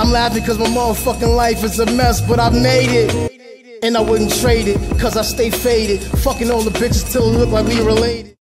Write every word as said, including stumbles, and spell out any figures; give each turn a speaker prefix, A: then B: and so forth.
A: I'm laughing cause my motherfucking life is a mess, but I made it. And I wouldn't trade it, cause I stay faded. Fucking all the bitches till it look like we related.